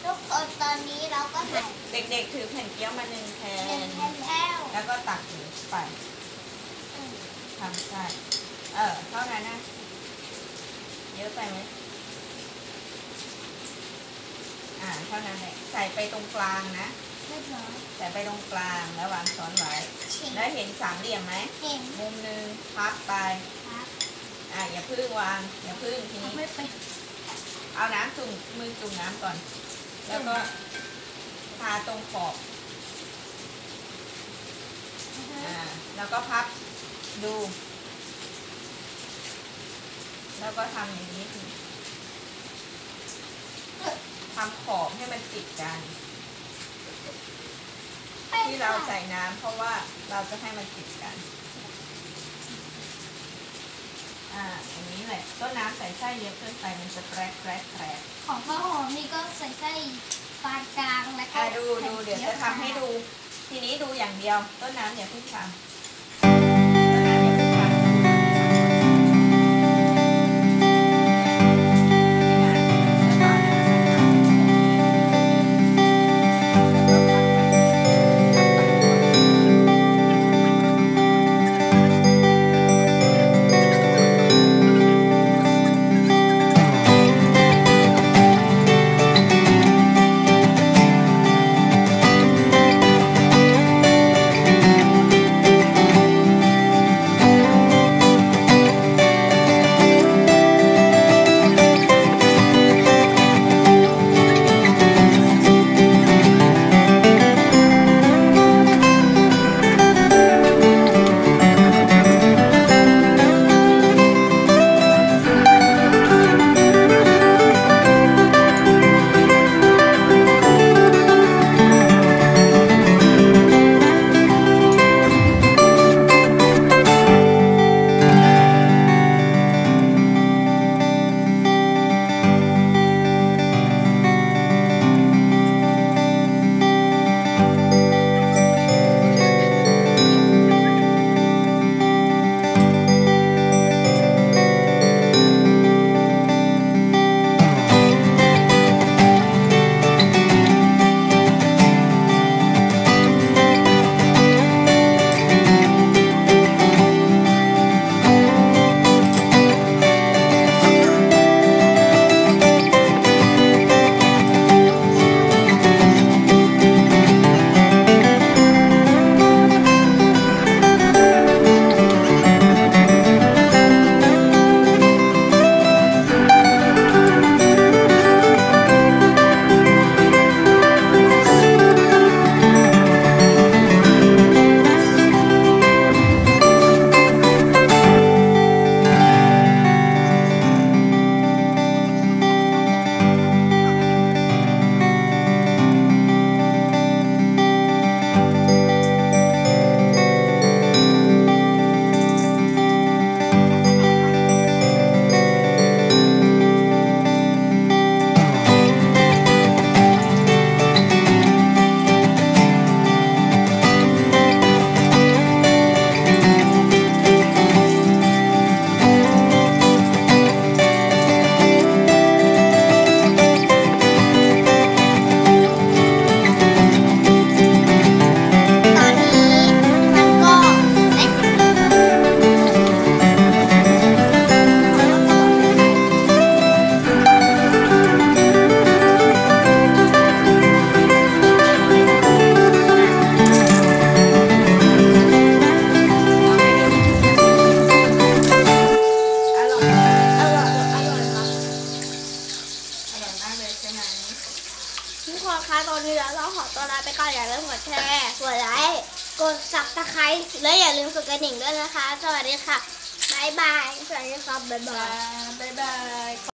ทุกคนตอนนี้เราก็ถ่ายเด็กๆถือแผ่นเกี๊ยวมา1แผ่นแล้วก็ตักหมูไปทำใช่เท่านั้นนะเยอะไปไหมเท่านั้นแหละใส่ไปตรงกลางนะใส่ไปตรงกลางแล้ววางช้อนไว้แล้วเห็นสามเหลี่ยมไหมมุมหนึ่งพับไปอย่าพึ่งวางอย่าพึ่งทีนี้เอาน้ำจุ่มมือจุ่มน้ำก่อนแล้วก็ทาตรงขอบแล้วก็พับดูแล้วก็ทำอย่างนี้ทำขอบให้มันติดกันที่เราใส่น้ำเพราะว่าเราจะให้มันติดกันอย่างนี้แหละต้นน้ำใส่ไส้เยอะเกินไปมันจะแปรของข้าวหอมนี่ก็ใส่ไส้ปานกลางแล้วก็ดูเดี๋ยวจะทำให้ดูทีนี้ดูอย่างเดียวต้นน้ำอย่าเพิ่งทำทุกคนคะตอนนี้เราต้องขอตัวลาไปก่อนอย่าลืมกดแชร์กดไลค์กดSubscribeและอย่าลืมกดกระดิ่งด้วยนะคะสวัสดีค่ะบ๊ายบายสวัสดีครับบ๊ายบาย